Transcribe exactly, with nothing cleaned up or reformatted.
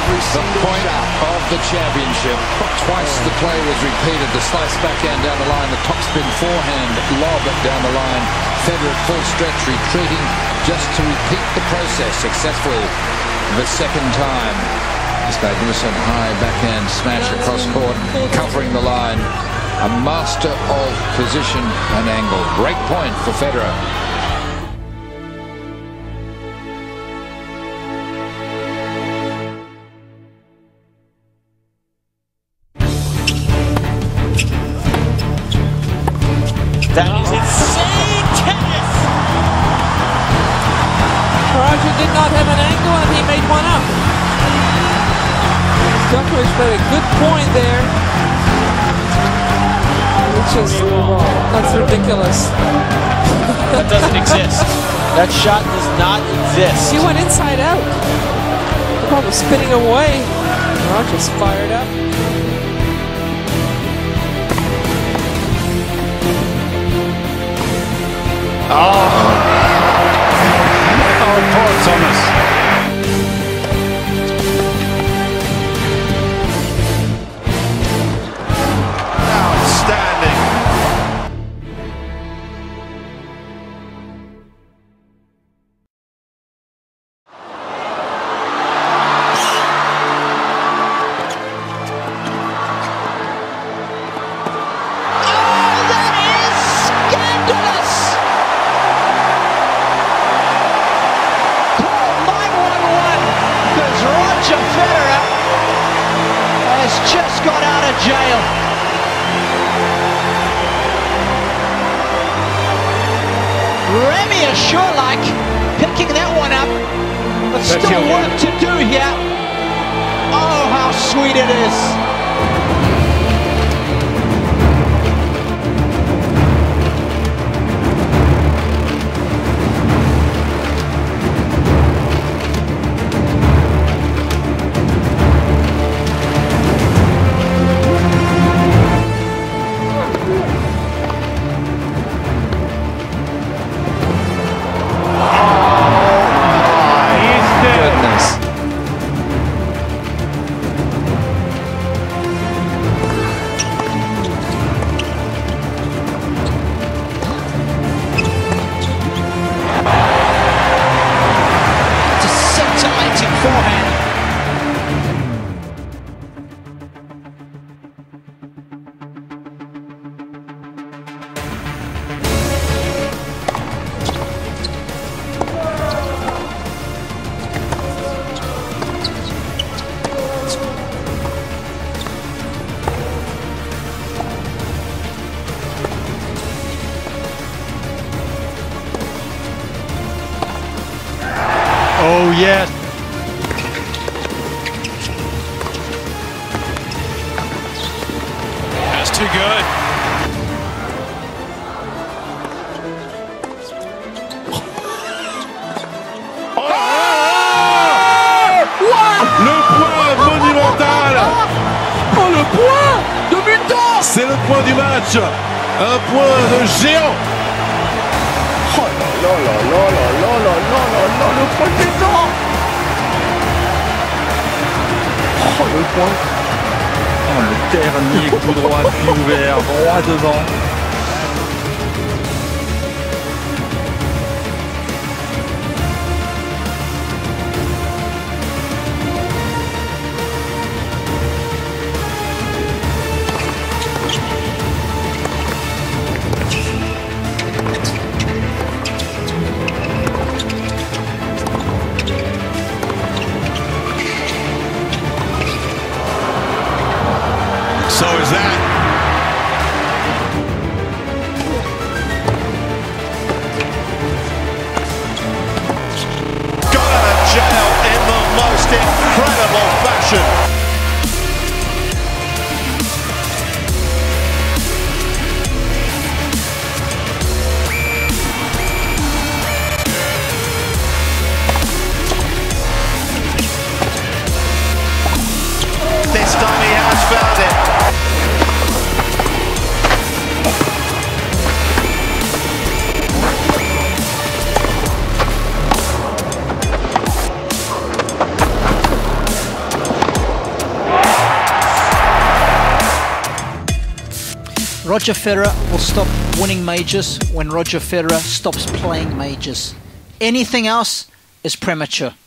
every The point of the championship. Twice the play was repeated. The slice backhand down the line, the topspin forehand lob down the line. Federer at full stretch, retreating just to repeat the process successfully the second time. This magnificent high backhand smash across court, covering the line. A master of position and angle. Great point for Federer. That is insane tennis! Roger did not have an angle and he made one up. Djokovic made a good point there. It's just, that's ridiculous. That doesn't exist. That shot does not exist. She went inside out. The ball was spinning away. Roger's fired up. Oh, oh poor Thomas. Just got out of jail. Remy is sure like picking that one up, but still work to do here. Oh, how sweet it is. Oh, yes. That's too good. Oh! Le point monumental. Oh, le point de Mutant. C'est le point du match. Un point de géant. Oh là là là là là là là là là, le point de Mutant. Oh, le point. Oh, le dernier coup droit puis ouvert, droit devant. So is that. Got out of jail in the most incredible fashion. This time he has found it. Roger Federer will stop winning majors when Roger Federer stops playing majors. Anything else is premature.